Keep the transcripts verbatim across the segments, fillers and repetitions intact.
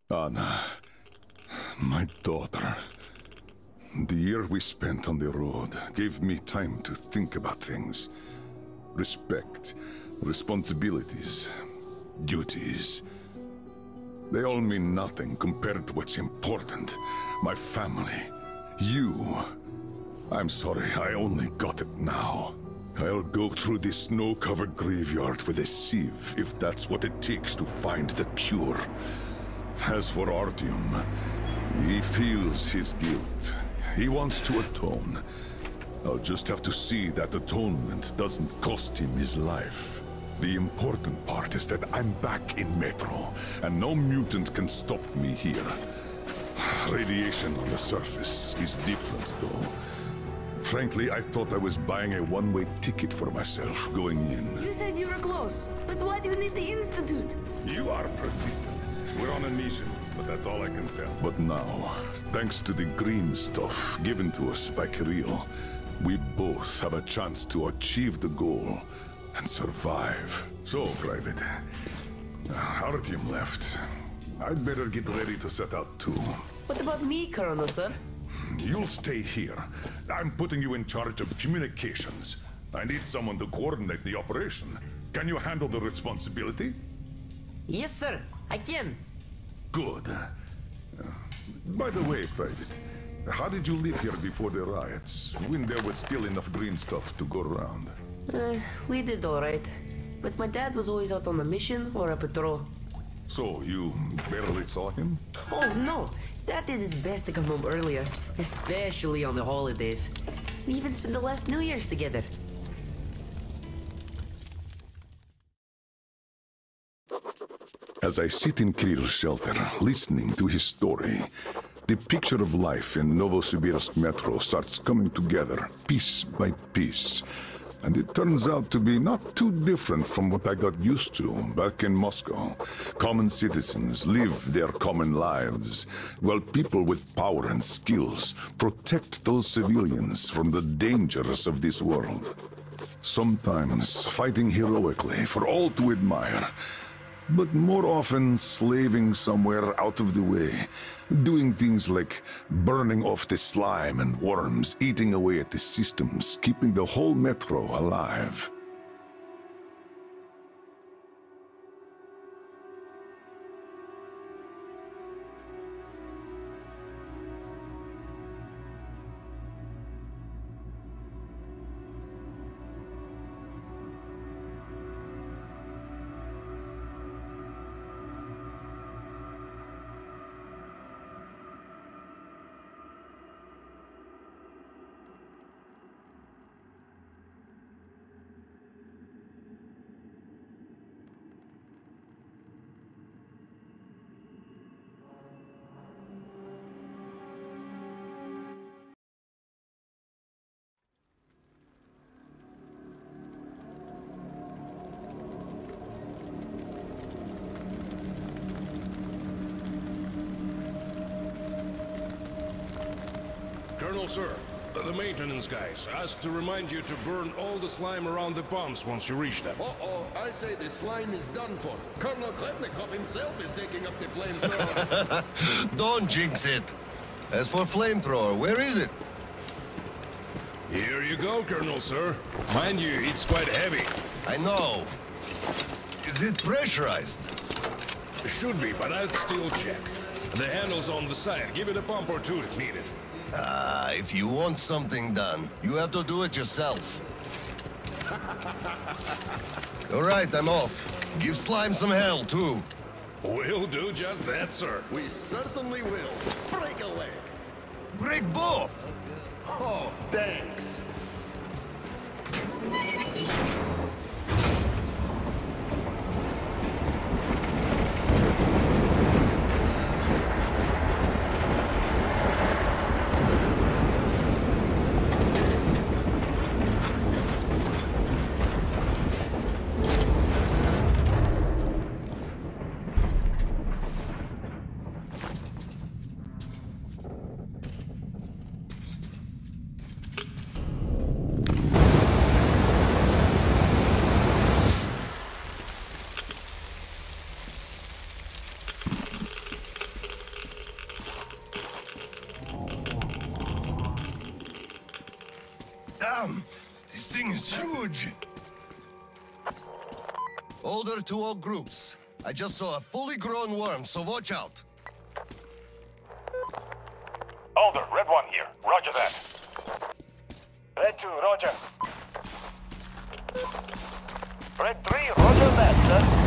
Anna, my daughter. The year we spent on the road gave me time to think about things. Respect, responsibilities, duties. They all mean nothing compared to what's important. My family, you. I'm sorry, I only got it now. I'll go through this snow-covered graveyard with a sieve if that's what it takes to find the cure. As for Artyom, he feels his guilt. He wants to atone. I'll just have to see that atonement doesn't cost him his life. The important part is that I'm back in Metro, and no mutant can stop me here. Radiation on the surface is different, though. Frankly, I thought I was buying a one-way ticket for myself going in. You said you were close, but why do you need the Institute? You are persistent. We're on a mission, but that's all I can tell. But now, thanks to the green stuff given to us by Kirill, we both have a chance to achieve the goal and survive. So, Private, Artyom left. I'd better get ready to set out too. What about me, Colonel, sir? You'll stay here. I'm putting you in charge of communications. I need someone to coordinate the operation. Can you handle the responsibility? Yes, sir. I can. Good. Uh, by the way, Private, how did you live here before the riots, when there was still enough green stuff to go around? Uh, we did all right. But my dad was always out on a mission or a patrol. So, you barely saw him? Oh, no. Dad did his best to come home earlier, especially on the holidays. We even spent the last New Year's together. As I sit in Kirill's shelter, listening to his story, the picture of life in Novosibirsk Metro starts coming together, piece by piece. And it turns out to be not too different from what I got used to back in Moscow. Common citizens live their common lives, while people with power and skills protect those civilians from the dangers of this world. Sometimes fighting heroically for all to admire, but more often slaving somewhere out of the way, doing things like burning off the slime and worms, eating away at the systems, keeping the whole Metro alive. Colonel, sir, the maintenance guys asked to remind you to burn all the slime around the pumps once you reach them. Uh-oh, I say the slime is done for. Colonel Klepnikov himself is taking up the flamethrower. Don't jinx it. As for flamethrower, where is it? Here you go, Colonel, sir. Mind you, it's quite heavy. I know. Is it pressurized? Should be, but I'll still check. The handle's on the side. Give it a pump or two if needed. Ah, if you want something done, you have to do it yourself. All right, I'm off. Give Slime some hell, too. We'll do just that, sir. We certainly will. Break a leg. Break both! Oh, thanks. huge! Order to all groups. I just saw a fully grown worm, so watch out. Alder, Red One here. Roger that. Red Two, roger. Red Three, roger that, sir.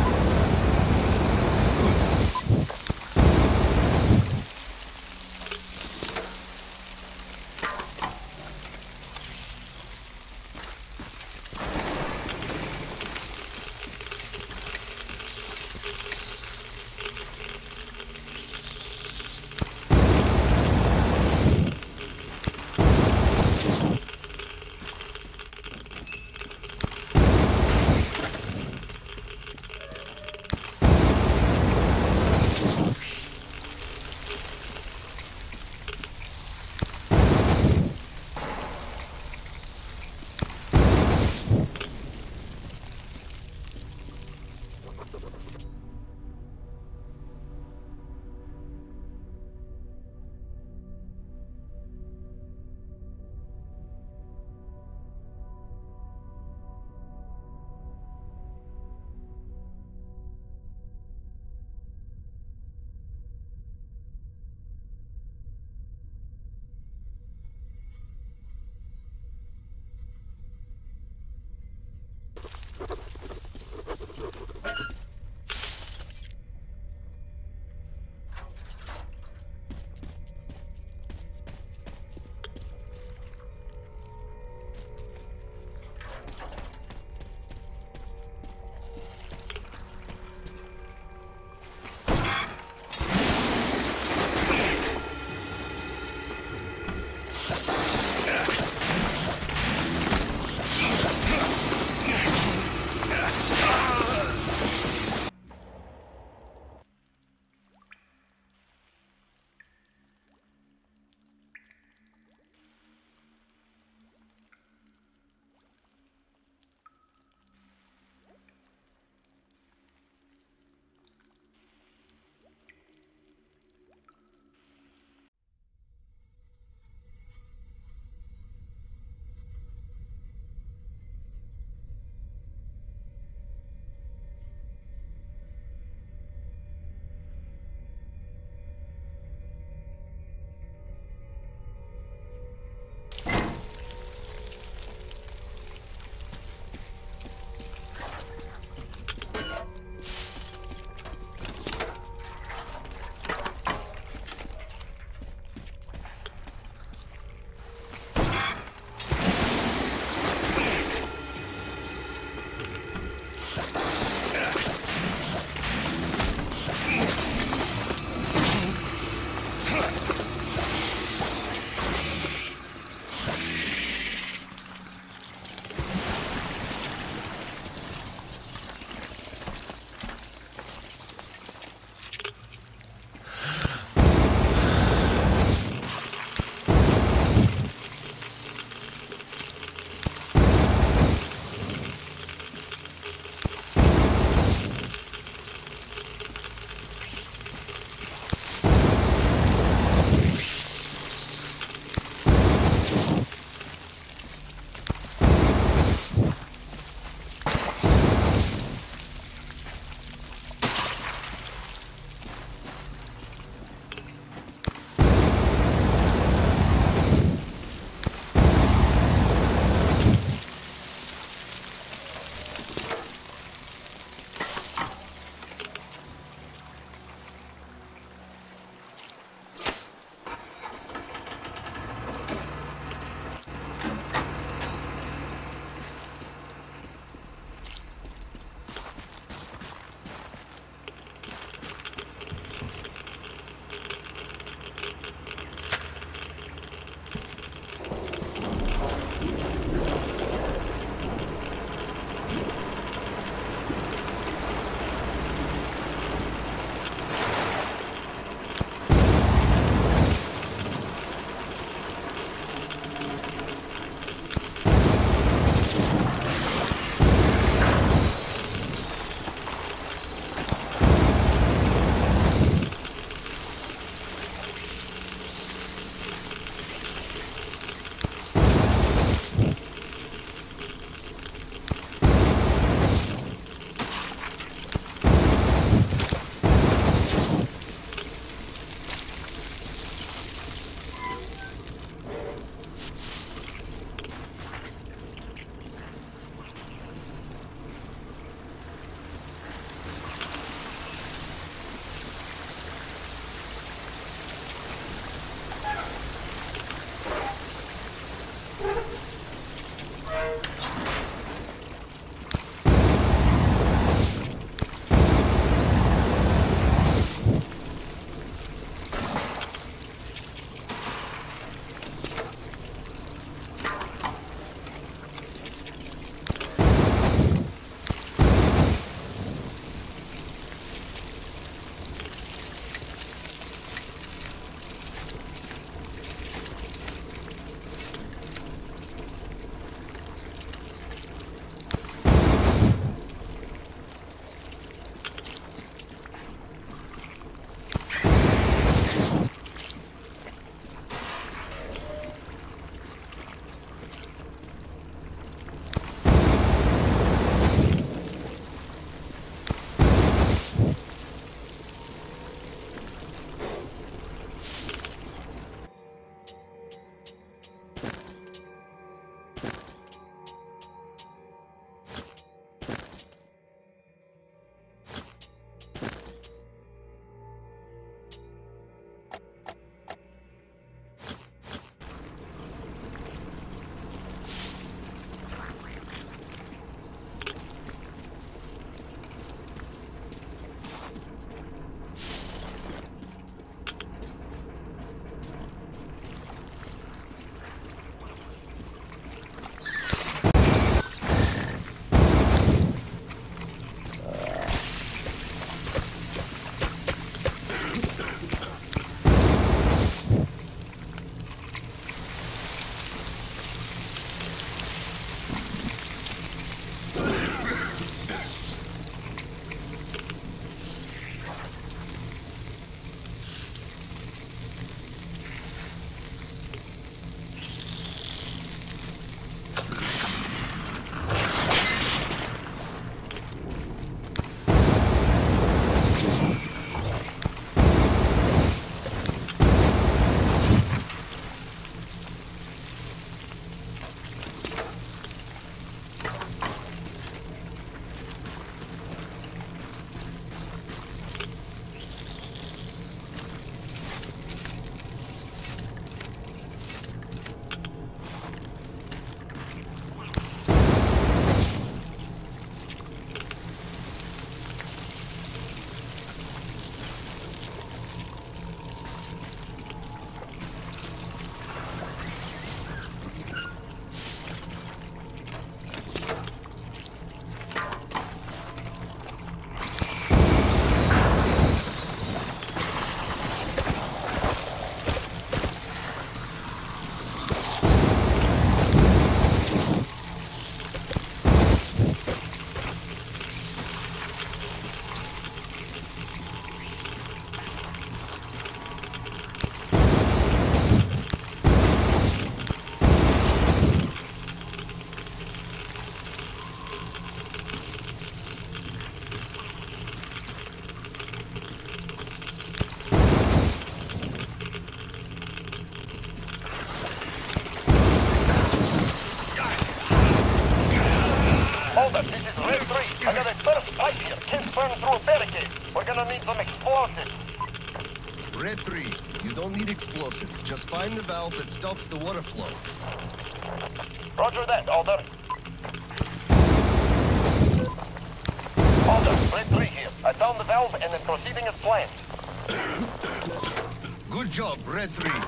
the valve that stops the water flow. Roger that, Alder. Alder, Red three here. I found the valve and am proceeding as planned. Good job, Red three.